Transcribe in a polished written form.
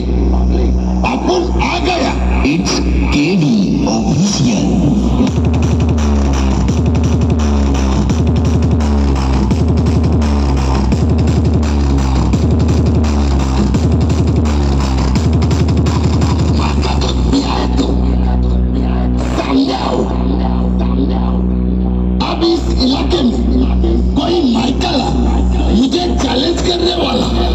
अपन आ गया। It's KD official. अब इस इलाके में कोई माइकल मुझे चैलेंज करने वाला